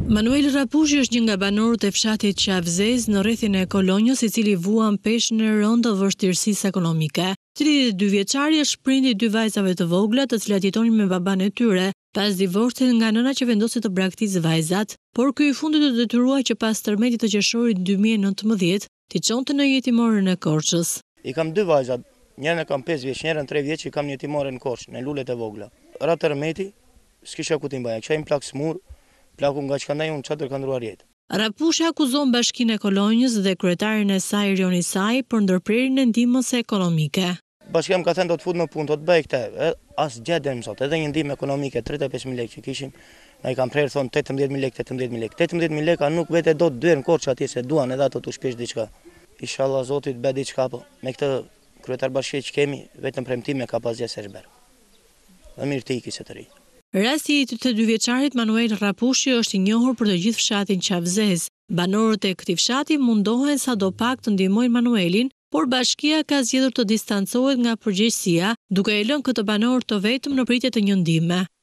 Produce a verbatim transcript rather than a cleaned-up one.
Manuel Rrapushi është një nga banorët e fshatit Qafzes në rrethin e Kolonjës, i cili vuan peshën e rëndë të vështirësisë ekonomike. tridhjetë e dy vjeçari është prindi i dy vajzave të vogla, të cilat jetonin me babain e tyre, pas divorcit nga nëna që vendosi të braktisë vajzat, por ky i fundit u detyruar që pas tërmetit të qershorit dy mijë e nëntëmbëdhjetë t'i çonte në jetimorën e Korçës. I kam dy vajzat, njërën e kam pesë vjeç, njërën tre vjeç, i kam një jetimore në Korçë, në lulet e vogla. Ra tërmeti, s'kisha ku t'i mbaja, kisha një plak smur, plaku nga që ka ndaj unë çatër ka ndruar jetë. Rrapushi akuzon bashkinë e Kolonjës dhe kryetarin e saj Erion Isai për ndërprerjen e ndihmës ekonomike. Bashkia më ka thënë do të fut në punë, do të bëj këtë, as gjë më sot, edhe një ndihmë ekonomike tridhjetë e pesë mijë lekë që kishim, na i kam prerë thonë tetëmbëdhjetë mijë lekë, tetëmbëdhjetë mijë lekë. tetëmbëdhjetë mijë lekë nuk vete do të dyer në Korçë atje se duan edhe ato të shpesh diçka. Ishalla Zotit bë diçka po. Me këtë kryetar bashkie që kemi, vetëm premtime ka pas gjë serber. Dhe mirë të iki se të ri. Rasti i të dy vjeçarit Manuel Rrapushi është i njohur për të gjithë fshatin Qafzes. Banorët e këtij fshati mundohen sadopak të ndihmojnë Manuelin, por bashkia ka zgjedhur të distancohet nga përgjegjësia, duke e lënë këtë banor të vetëm në pritje të një ndihme.